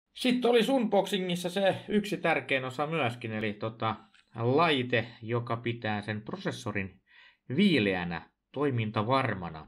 Sitten oli Sunboxingissa se yksi tärkein osa myöskin, eli laite, joka pitää sen prosessorin viileänä, toimintavarmana.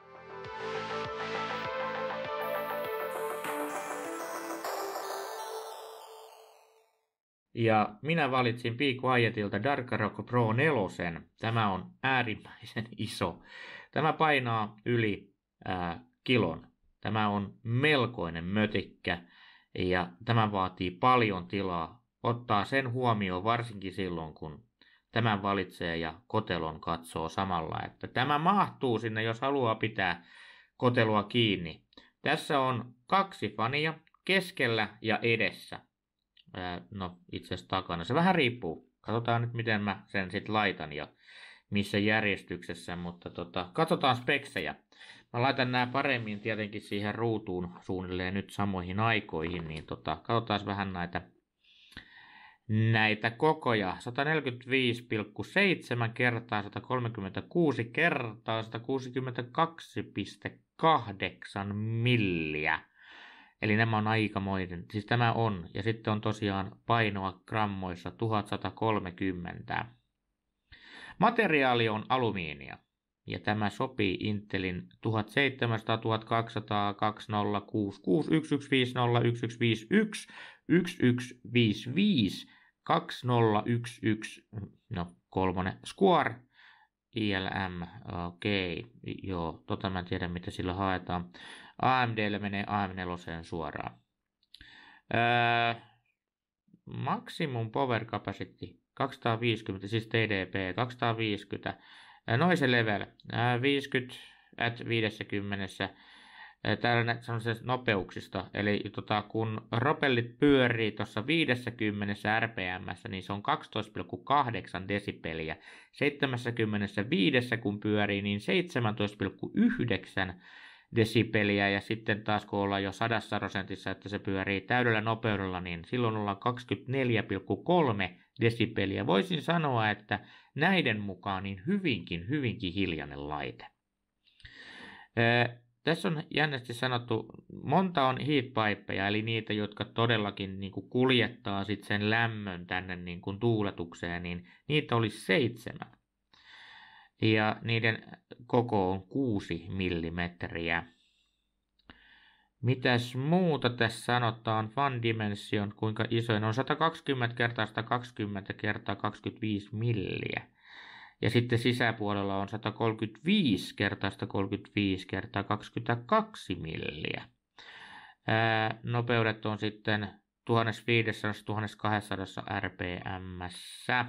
Ja minä valitsin Be Quietilta Dark-Rock Pro 4. Tämä on äärimmäisen iso. Tämä painaa yli kilon. Tämä on melkoinen mötikkä ja tämä vaatii paljon tilaa. Ottaa sen huomioon varsinkin silloin, kun tämän valitsee ja kotelon katsoo samalla, että tämä mahtuu sinne, jos haluaa pitää kotelua kiinni. Tässä on 2 fania keskellä ja edessä. No itse asiassa takana. Se vähän riippuu. Katsotaan nyt miten mä sen sitten laitan ja missä järjestyksessä, mutta katsotaan speksejä. Mä laitan nämä paremmin tietenkin siihen ruutuun suunnilleen nyt samoihin aikoihin, niin katsotaan vähän näitä kokoja. 145,7 kertaa 136 kertaa 162,8 milliä. Eli nämä on aikamoinen, siis tämä on, ja sitten on tosiaan painoa grammoissa 1130. Materiaali on alumiinia, ja tämä sopii Intelin 1700, 1200, 2066, 1150, 1151, 1155, 2011, no 3 Square, ILM, okei, joo, mä en tiedä mitä sillä haetaan. AMDlle menee AM4 suoraan. Maximum power capacity 250, siis TDP 250. Noise level 50 at 50. Täällä sellaisista nopeuksista, eli kun propellit pyörii tuossa 50 rpm:ssä, niin se on 12,8 desibeliä. 75 kun pyörii, niin 17,9 desibeliä, ja sitten taas kun ollaan jo 100%, että se pyörii täydellä nopeudella, niin silloin ollaan 24,3 desibeliä. Voisin sanoa, että näiden mukaan niin hyvinkin hiljainen laite. Tässä on jännästi sanottu, monta on heatpipeja, eli niitä, jotka todellakin niin kuin kuljettaa sit sen lämmön tänne niin kuin tuuletukseen, niin niitä olisi 7. Ja niiden koko on 6 millimetriä. Mitäs muuta tässä sanotaan? Fan dimension, kuinka isoin on 120 kertaa 120 kertaa 25 milliä. Ja sitten sisäpuolella on 135 kertaa 135 kertaa 22 milliä. Nopeudet on sitten 1500-1200 rpm:ssä.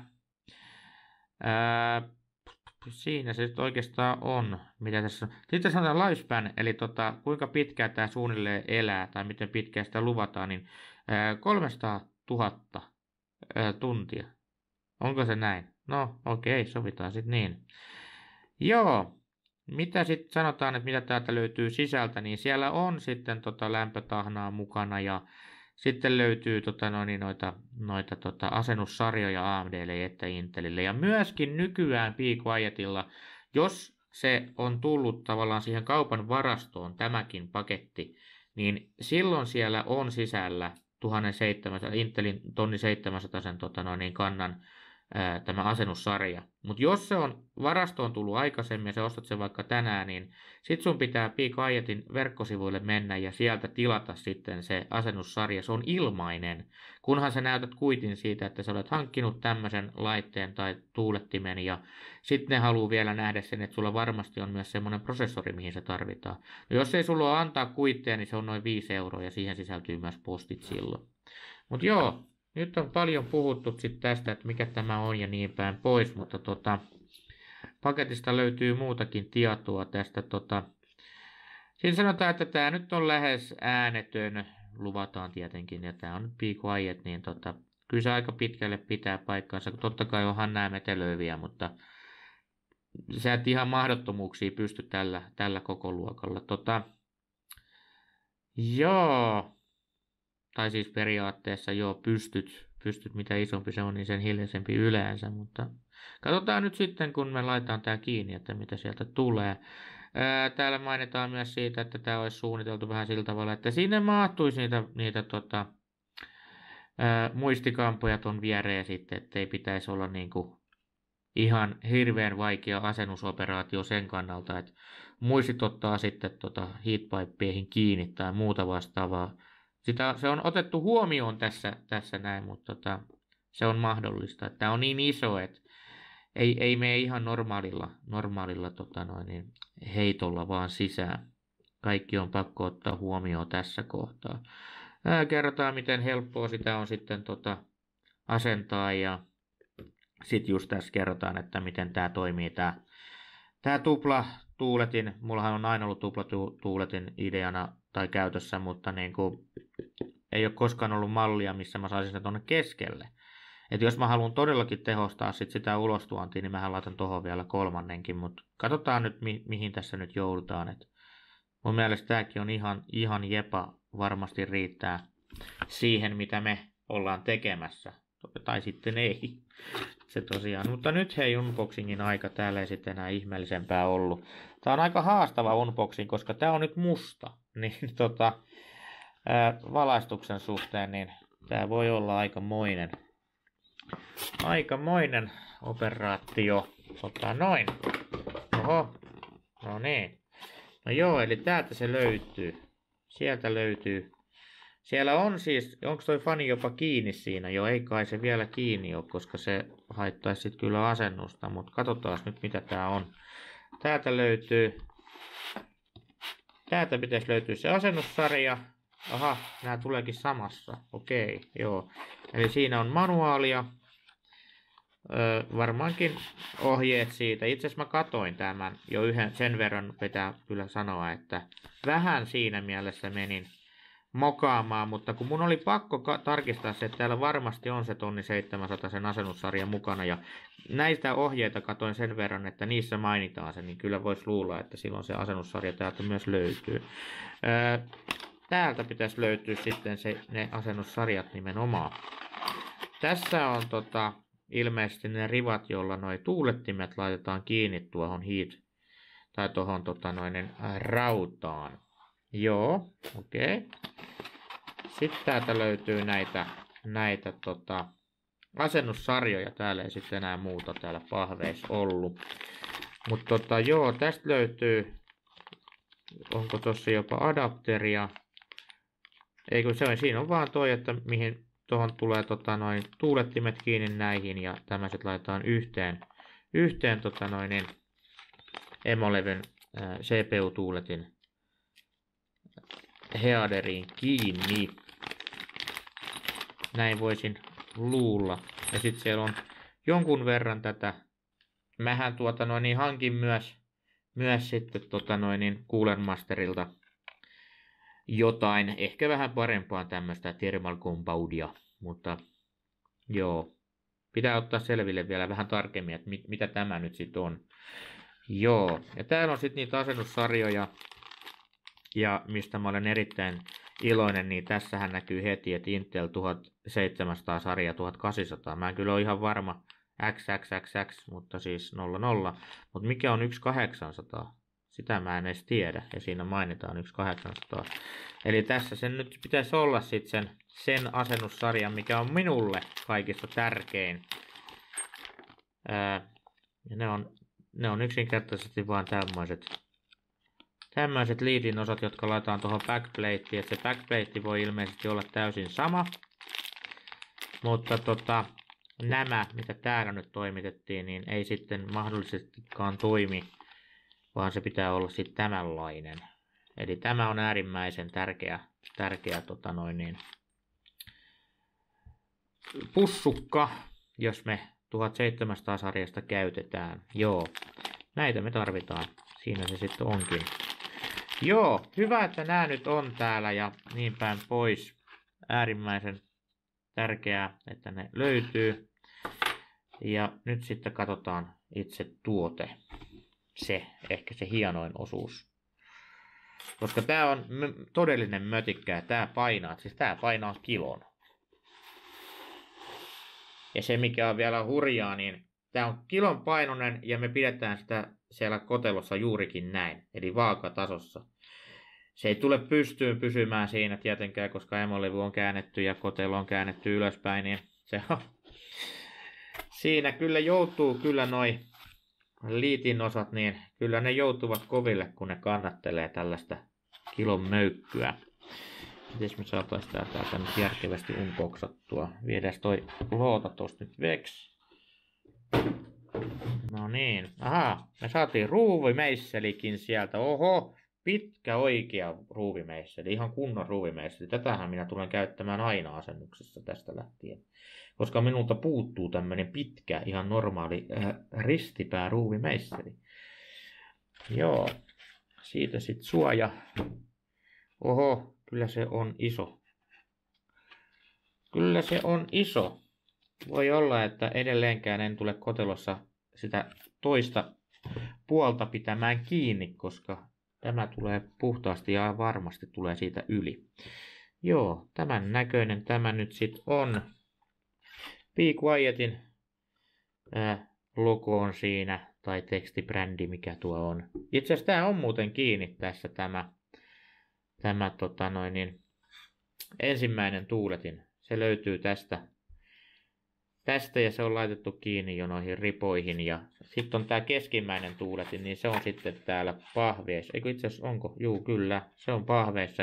Siinä se sitten oikeastaan on, mitä tässä on. Sitten sanotaan lifespan, eli kuinka pitkään tämä suunnilleen elää, tai miten pitkään sitä luvataan, niin 300 000 tuntia. Onko se näin? No okei, sovitaan sitten niin. Joo, mitä sitten sanotaan, että mitä täältä löytyy sisältä, niin siellä on sitten lämpötahnaa mukana, ja sitten löytyy noita asennussarjoja AMDlle että Intelille. Ja myöskin nykyään Be Quietilla, jos se on tullut tavallaan siihen kaupan varastoon tämäkin paketti, niin silloin siellä on sisällä 1700, Intelin 1700 kannan tämä asennussarja. Mutta jos se on varastoon tullut aikaisemmin ja sä ostat sen vaikka tänään, niin sit sun pitää Be Quietin verkkosivuille mennä ja sieltä tilata sitten se asennussarja. Se on ilmainen, kunhan sä näytät kuitin siitä, että sä olet hankkinut tämmöisen laitteen tai tuulettimen, ja sitten ne haluaa vielä nähdä sen, että sulla varmasti on myös semmoinen prosessori, mihin se tarvitaan. No jos ei sulla ole antaa kuitteja, niin se on noin 5 € ja siihen sisältyy myös postit silloin. Mutta joo, nyt on paljon puhuttu sit tästä, että mikä tämä on ja niin päin pois, mutta paketista löytyy muutakin tietoa tästä. Siinä sanotaan, että tämä nyt on lähes äänetön, luvataan tietenkin, ja tämä on nyt Be Quiet, niin kyllä se aika pitkälle pitää paikkansa. Totta kai onhan nämä metelöiviä, mutta sä et ihan mahdottomuuksia pysty tällä koko luokalla. Joo. Tai siis periaatteessa joo, pystyt, mitä isompi se on, niin sen hiljaisempi yleensä, mutta katsotaan nyt sitten, kun me laitetaan tämä kiinni, että mitä sieltä tulee. Täällä mainitaan myös siitä, että tämä olisi suunniteltu vähän sillä tavalla, että sinne mahtuisi niitä Muistikampoja ton viereen sitten, ettei pitäisi olla niinku ihan hirveän vaikea asennusoperaatio sen kannalta, että muistit ottaa sitten heatpipeihin kiinni tai muuta vastaavaa. Se on otettu huomioon tässä näin, mutta se on mahdollista. Tämä on niin iso, että ei mene ihan normaalilla heitolla vaan sisään. Kaikki on pakko ottaa huomioon tässä kohtaa. Kerrotaan, miten helppoa sitä on sitten asentaa ja sitten just tässä kerrotaan, että miten tämä toimii. Tämä tuplatuuletin, mullahan on aina ollut tuplatuuletin ideana tai käytössä, mutta niinku, ei ole koskaan ollut mallia, missä mä saisin sen tuonne keskelle. Et jos mä haluan todellakin tehostaa sitä ulostuontia, niin mähän laitan tuohon vielä kolmannenkin, mutta katsotaan nyt mihin tässä nyt joudutaan. Et mun mielestä tämäkin on ihan jepa, varmasti riittää siihen, mitä me ollaan tekemässä. Tai sitten ei. Se tosiaan. Mutta nyt hei, unboxingin aika. Täällä ei sitten enää ihmeellisempää ollut. Tää on aika haastava unboxing, koska tää on nyt musta. Niin valaistuksen suhteen, niin tää voi olla aikamoinen operaatio. Noin. Oho. No niin. No joo, eli täältä se löytyy. Sieltä löytyy. Siellä on siis, onko toi fani jopa kiinni siinä? Joo, ei kai se vielä kiinni ole, koska se haittaisi sitten kyllä asennusta, mutta katsotaan nyt mitä tää on. Täältä pitäisi löytyä se asennussarja. Aha, nämä tuleekin samassa. Okei, joo. Eli siinä on manuaalia. Varmaankin ohjeet siitä. Itse asiassa mä katoin tämän jo sen verran, pitää kyllä sanoa, että vähän siinä mielessä menin mokaamaan, mutta kun mun oli pakko tarkistaa se, että täällä varmasti on se 1700 sen asennussarja mukana ja näistä ohjeita katoin sen verran, että niissä mainitaan se, niin kyllä voisi luulla, että silloin se asennussarja täältä myös löytyy. Täältä pitäisi löytyä sitten ne asennussarjat nimenomaan. Tässä on ilmeisesti ne rivat, jolla noi tuulettimet laitetaan kiinni tuohon tai tuohon rautaan. Joo, okei. Sitten täältä löytyy näitä asennussarjoja. Täällä ei sitten enää muuta täällä pahveissa ollut. Mutta joo, tästä löytyy, onko tossa jopa adapteria? Ei kun se on, siinä on vaan toi, että mihin tuohon tulee tuulettimet kiinni näihin ja tämmöiset laitetaan yhteen emolevyn CPU-tuuletin headeriin kiinni. Näin voisin luulla. Ja sitten siellä on jonkun verran tätä. Mähän hankin myös sitten Cooler Masterilta jotain, ehkä vähän parempaa tämmöistä thermal compoundia, mutta joo, pitää ottaa selville vielä vähän tarkemmin, että mitä tämä nyt sitten on. Joo, ja täällä on sitten niitä asennussarjoja, ja mistä mä olen erittäin iloinen, niin tässähän näkyy heti, että Intel 1700 sarja 1800. Mä en kyllä ole ihan varma XXXX, mutta siis 00. Mutta mikä on 1800? Sitä mä en edes tiedä, ja siinä mainitaan 1800. Eli tässä sen nyt pitäisi olla sitten sen asennussarjan, mikä on minulle kaikista tärkein. Ja ne on yksinkertaisesti vaan tämmöiset leadin osat, jotka laitetaan tuohon backplateen. Se backplate voi ilmeisesti olla täysin sama. Mutta nämä, mitä täällä nyt toimitettiin, niin ei sitten mahdollisestikaan toimi, vaan se pitää olla sitten tämänlainen. Eli tämä on äärimmäisen tärkeä pussukka, jos me 1700 sarjasta käytetään. Joo, näitä me tarvitaan. Siinä se sitten onkin. Joo, hyvä, että nämä nyt on täällä ja niin päin pois. Äärimmäisen tärkeää, että ne löytyy. Ja nyt sitten katsotaan itse tuote. Ehkä se hienoin osuus. Koska tää on todellinen mötikkä ja tää painaa kilon. Ja se mikä on vielä hurjaa, niin tää on kilon painoinen ja me pidetään sitä siellä kotelossa juurikin näin. Eli vaakatasossa. Se ei tule pystyyn pysymään siinä tietenkään, koska emolevy on käännetty ja kotelo on käännetty ylöspäin, niin se on. Siinä kyllä joutuu kyllä noi liitin osat, niin kyllä ne joutuvat koville, kun ne kannattelee tällaista kilon möykkyä. Miten me saataisiin täältä nyt järkevästi unboxattua? Viedään toi loota tosta nyt veksi. No niin, aha, me saatiin ruuvimeisselikin sieltä. Oho, pitkä oikea ruuvimeisseli, ihan kunnon ruuvimeisseli. Tätähän minä tulen käyttämään aina asennuksessa tästä lähtien. Koska minulta puuttuu tämmönen pitkä, ihan normaali ristipää ruuvimeisseli. Joo, siitä sit suoja. Oho, kyllä se on iso. Kyllä se on iso. Voi olla, että edelleenkään en tule kotelossa sitä toista puolta pitämään kiinni, koska tämä tulee puhtaasti ja varmasti tulee siitä yli. Joo, tämän näköinen tämä nyt sitten on. Be Quietin logo on siinä, tai tekstibrändi mikä tuo on. Itse asiassa tämä on muuten kiinni tässä tämä ensimmäinen tuuletin. Se löytyy tästä ja se on laitettu kiinni jo noihin ripoihin. Ja sitten on tämä keskimmäinen tuuletin, niin se on sitten täällä pahveissa. Eikö itse asiassa onko? Juu, kyllä. Se on pahveissa.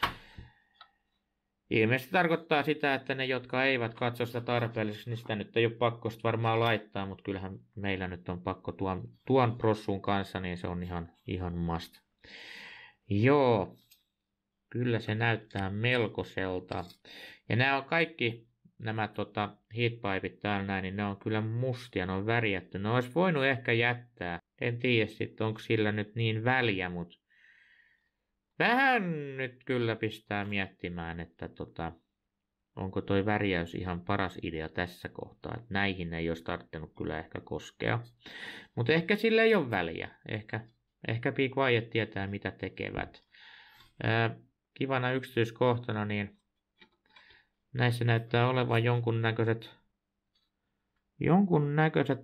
Ilmeisesti tarkoittaa sitä, että ne, jotka eivät katso sitä tarpeelliseksi, niin sitä nyt ei ole pakko varmaan laittaa, mutta kyllähän meillä nyt on pakko tuon prossun kanssa, niin se on ihan must. Joo, kyllä se näyttää melkoiselta. Ja nämä on kaikki nämä heatpipeit täällä näin, niin ne on kyllä mustia, ne on värjätty. Ne olisi voinut ehkä jättää. En tiedä sitten, onko sillä nyt niin väliä, mutta vähän nyt kyllä pistää miettimään, että onko toi värjäys ihan paras idea tässä kohtaa. Että näihin ei olisi tarvinnut kyllä ehkä koskea. Mutta ehkä sillä ei ole väliä. Ehkä Be Quiet tietää mitä tekevät. Kivana yksityiskohtana, niin näissä näyttää olevan jonkunnäköiset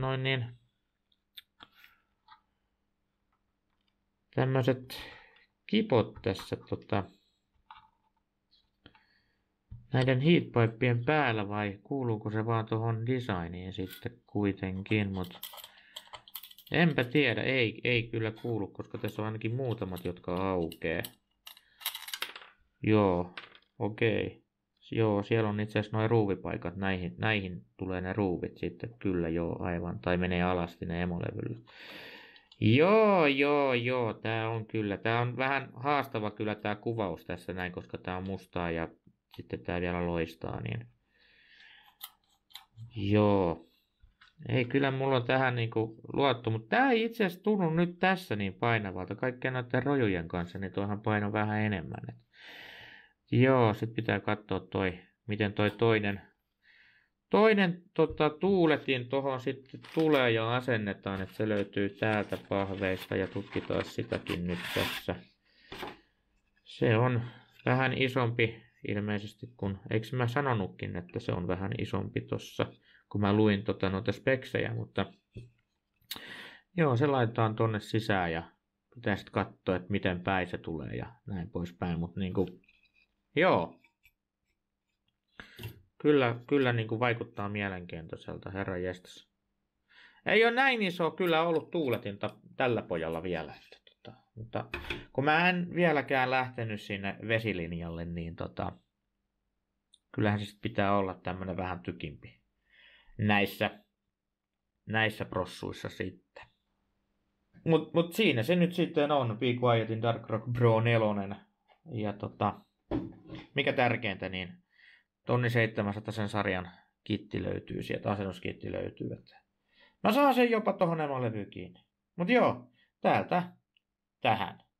tämmöiset kipot tässä näiden heatpipien päällä, vai kuuluuko se vaan tuohon designiin sitten kuitenkin, mutta enpä tiedä, ei kyllä kuulu, koska tässä on ainakin muutamat, jotka aukeaa. Joo, okei. Joo, siellä on itse asiassa nuo ruuvipaikat, näihin tulee ne ruuvit sitten, kyllä joo, aivan, tai menee alasti ne emolevyllä. Joo, tää on vähän haastava kyllä tää kuvaus tässä näin, koska tää on mustaa ja sitten tää vielä loistaa, niin joo. Ei kyllä mulla on tähän niinku luottu, mutta tää ei itse asiassa tunnu nyt tässä niin painavalta, kaikkien noiden rojujen kanssa, niin toihan paino vähän enemmän. Joo, sit pitää katsoa miten toi toinen tuuletin tohon sitten tulee ja asennetaan, että se löytyy täältä pahveista ja tutkitaan sitäkin nyt tässä. Se on vähän isompi ilmeisesti, eikö mä sanonutkin, että se on vähän isompi tossa, kun mä luin noita speksejä, mutta joo, se laitetaan tonne sisään ja pitää sitten katsoa, että miten päin se tulee ja näin poispäin, mutta niinku, joo. Kyllä niin kuin vaikuttaa mielenkiintoiselta, herra jestas. Ei ole näin iso kyllä ollut tuuletinta tällä pojalla vielä. Mutta kun mä en vieläkään lähtenyt sinne vesilinjalle, niin kyllähän se pitää olla tämmönen vähän tykimpi näissä prossuissa sitten. Mut siinä se nyt sitten on, Be Quietin Dark Rock Pro 4. Ja mikä tärkeintä, niin 1700 sen sarjan kitti löytyy sieltä, asennuskitti löytyy. Mä saan sen jopa tohon emolevyyn kiinni. Mut joo, täältä tähän.